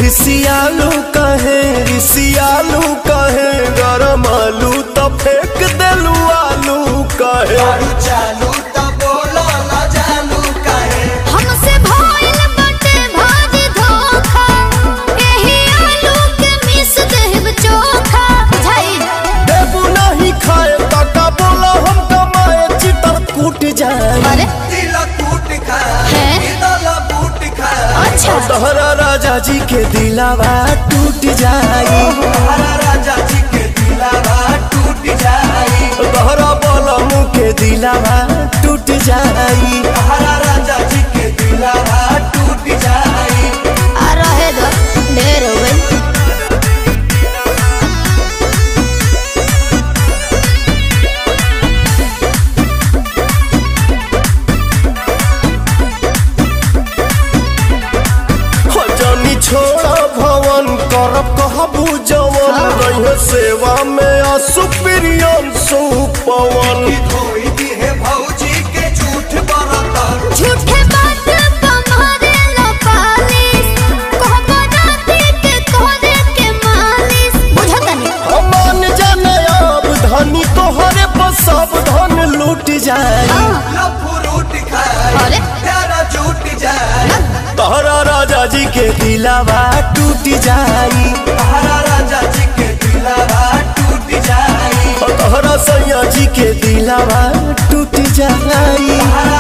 रिसियालू कहे गरम आलू तो फेंक देलू आलू कहे चालू तो बोलो ना जानू कहे हमसे भइल बटे भाजी धोखा एही आलू के मिस देब चोखा बुझाई देबू नहीं खाए तका बोला हम कमाए चितर कूट जाए अरे दिल टूट खाए है दिल टूट खाए अच्छा तोहरा राजा जी के दिलावा टूट जाई तोहरा राजा जी के दिलावा टूट जाई तोहरा बलमू के दिलावा टूट जाई तोहरा राजा जी के दिलावा टूट जाई आ रहे दो ढेर हो गई जानी छोड़ा भवन करब कहबू जवन रहे सेवा में असुप्रियन सुपवन धोई दी है भौजी के झूठ बरतर झूठे बात तुम्हारे लो पालिस कहबो राती के तोरे के मालिस बुझतनी मान जाने अब धनी तोहरे पर सब धन लूट जाए लफुरूट खाए अरे प्यारा झूठ जाए तोहरा राजा जी के दिलावा टूट जाई तोहरा राजा जी के दिलावा टूट जाई तोहरा सैया जी के दिलावा टूट जाई तोहरा